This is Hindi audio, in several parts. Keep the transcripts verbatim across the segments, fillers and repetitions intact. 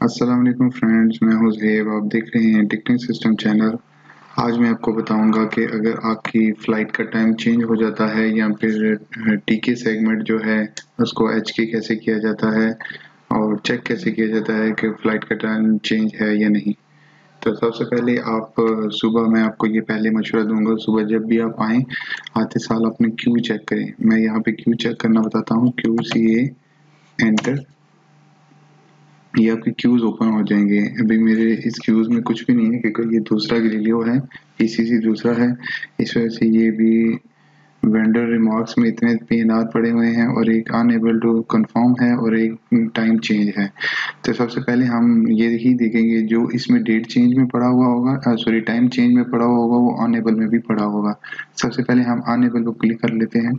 अस्सलाम वालेकुम फ्रेंड्स, मैं हूं ज़ेब। आप देख रहे हैं टिकटिंग सिस्टम चैनल। आज मैं आपको बताऊंगा कि अगर आपकी फ़्लाइट का टाइम चेंज हो जाता है या फिर टीके सेगमेंट जो है उसको एच के कैसे किया जाता है और चेक कैसे किया जाता है कि फ़्लाइट का टाइम चेंज है या नहीं। तो सबसे पहले आप सुबह मैं आपको ये पहले मशवरा दूंगा, सुबह जब भी आप आएँ आते साल अपने क्यू चेक करें। मैं यहाँ पे क्यू चेक करना बताता हूँ। क्यू सी ए एंटर, ये आपके क्यूज ओपन हो जाएंगे। अभी मेरे इस क्यूज में कुछ भी नहीं है क्योंकि ये दूसरा गैलीलियो है, पीसीसी दूसरा है। इस वजह से ये भी वेंडर रिमार्क्स में इतने पीएनआर पड़े हुए हैं और एक अनएबल टू कंफर्म है और एक टाइम चेंज है। तो सबसे पहले हम ये ही देखेंगे जो इसमें डेट चेंज में पड़ा हुआ होगा, सॉरी टाइम चेंज में पड़ा हुआ होगा, वो अनएबल में भी पड़ा होगा। सबसे पहले हम अनएबल को क्लिक कर लेते हैं।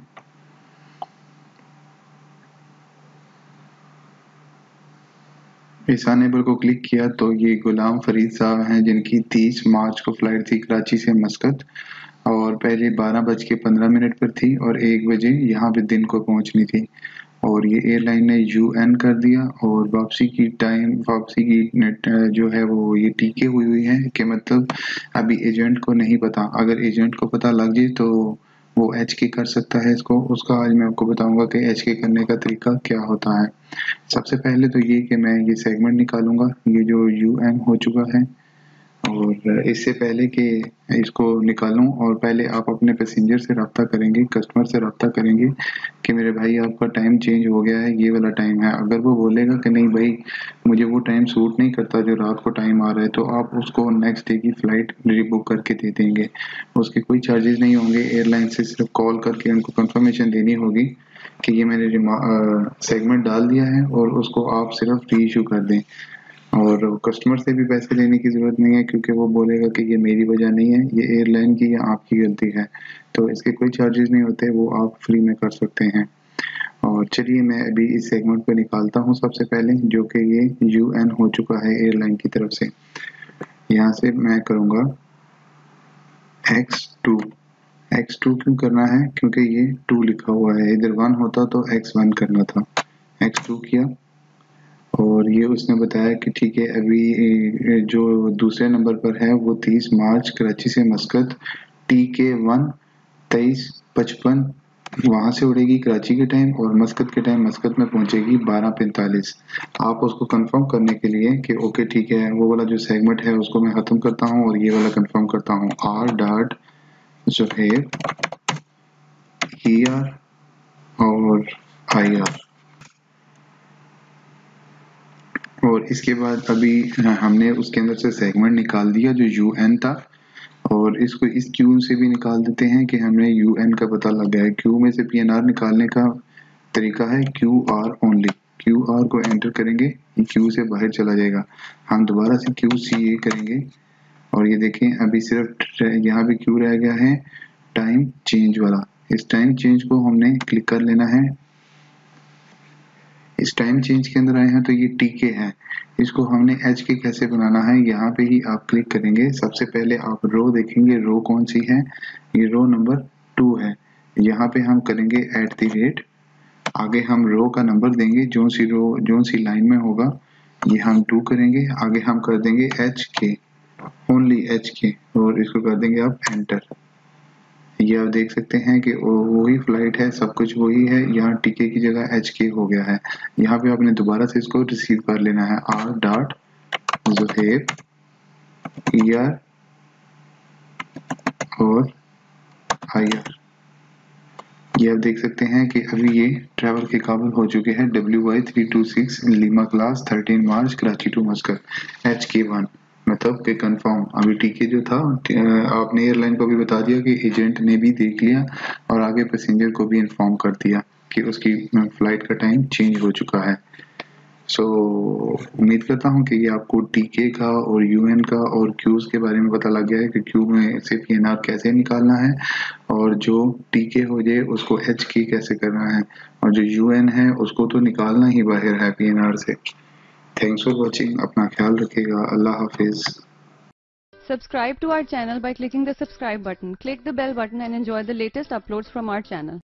इस अनेबल को क्लिक किया तो ये गुलाम फरीद साहब हैं जिनकी तीस मार्च को फ्लाइट थी कराची से मस्कत, और पहले बारह बज के पंद्रह मिनट पर थी और एक बजे यहाँ पे दिन को पहुँचनी थी। और ये एयरलाइन ने यू एन कर दिया और वापसी की टाइम वापसी की नेट जो है वो ये टीके हुई हुई है कि मतलब अभी एजेंट को नहीं पता। अगर एजेंट को पता लग जाए तो वो एच के कर सकता है इसको। उसका आज मैं आपको बताऊंगा कि एच के करने का तरीका क्या होता है। सबसे पहले तो ये कि मैं ये सेगमेंट निकालूंगा, ये जो यू एन हो चुका है। और इससे पहले कि इसको निकालूं और पहले आप अपने पैसेंजर से रब्ता करेंगे, कस्टमर से रब्ता करेंगे कि मेरे भाई आपका टाइम चेंज हो गया है, ये वाला टाइम है। अगर वो बोलेगा कि नहीं भाई मुझे वो टाइम सूट नहीं करता जो रात को टाइम आ रहा है, तो आप उसको नेक्स्ट डे की फ़्लाइट रीबुक करके दे देंगे। उसके कोई चार्जेस नहीं होंगे। एयरलाइन से सिर्फ कॉल करके उनको कंफर्मेशन देनी होगी कि ये मैंने सेगमेंट डाल दिया है और उसको आप सिर्फ री इशू कर दें। और कस्टमर से भी पैसे लेने की ज़रूरत नहीं है क्योंकि वो बोलेगा कि ये मेरी वजह नहीं है, ये एयरलाइन की या आपकी गलती है। तो इसके कोई चार्जेस नहीं होते, वो आप फ्री में कर सकते हैं। और चलिए मैं अभी इस सेगमेंट को निकालता हूँ सबसे पहले, जो कि ये यू एन हो चुका है एयरलाइन की तरफ से। यहाँ से मैं करूँगा एक्स टू। एक्स टू क्यों करना है? क्योंकि ये टू लिखा हुआ है, इधर वन होता तो एक्स वन करना था। एक्स टू किया और ये उसने बताया कि ठीक है अभी जो दूसरे नंबर पर है वो तीस मार्च कराची से मस्कत टी के वन तेईस पचपन वहाँ से उड़ेगी कराची के टाइम और मस्कत के टाइम मस्कत में पहुँचेगी बारह पैंतालीस। आप उसको कंफर्म करने के लिए कि ओके ठीक है वो वाला जो सेगमेंट है उसको मैं ख़त्म करता हूँ और ये वाला कंफर्म करता हूँ। R dot Zuhaib E R और आई आर। और इसके बाद अभी हमने उसके अंदर से सेगमेंट निकाल दिया जो यू एन था, और इसको इस क्यू से भी निकाल देते हैं कि हमने यू एन का पता लग गया है। क्यू में से पी एन आर निकालने का तरीका है Q R only. Q R को एंटर करेंगे, क्यू से बाहर चला जाएगा। हम दोबारा से क्यू सी ए करेंगे और ये देखें अभी सिर्फ यहाँ पे क्यू रह गया है टाइम चेंज वाला। इस टाइम चेंज को हमने क्लिक कर लेना है। इस टाइम चेंज के अंदर आए हैं तो ये टीके है, इसको हमने एच के कैसे बनाना है यहाँ पे ही आप क्लिक करेंगे। सबसे पहले आप रो देखेंगे, रो कौन सी है, ये रो नंबर टू है। यहाँ पे हम करेंगे एट द रेट, आगे हम रो का नंबर देंगे जो सी रो जो सी लाइन में होगा, ये हम टू करेंगे। आगे हम कर देंगे एच के, ओनली एच के, और इसको कर देंगे आप एंटर। ये आप देख सकते हैं कि वही फ्लाइट है, सब कुछ वही है। यहाँ टीके की जगह एच के हो गया है। यहाँ पे आपने दोबारा से इसको रिसीव कर लेना है। R dot Zuhaib E R और आई आर। ये आप देख सकते हैं कि अभी ये ट्रैवल के काबिल हो चुके हैं। W Y three two six Lima class thirteen March Karachi to Muscat H K one, मतलब कि कंफर्म। अभी टीके जो था आपने एयरलाइन को भी बता दिया कि एजेंट ने भी देख लिया और आगे पैसेंजर को भी इन्फॉर्म कर दिया कि उसकी फ्लाइट का टाइम चेंज हो चुका है। सो so, उम्मीद करता हूँ कि ये आपको टीके का और यूएन का और क्यूज़ के बारे में पता लग गया है कि क्यू में से पीएनआर कैसे निकालना है और जो टीके हो जाए उसको एच की कैसे करना है, और जो यूएन है उसको तो निकालना ही बाहर है पीएनआर से। थैंक्स फॉर वॉचिंग, अपना ख्याल रखिएगा, अल्लाह हाफिज। Subscribe to our channel by clicking the subscribe button. Click the bell button and enjoy the latest uploads from our channel.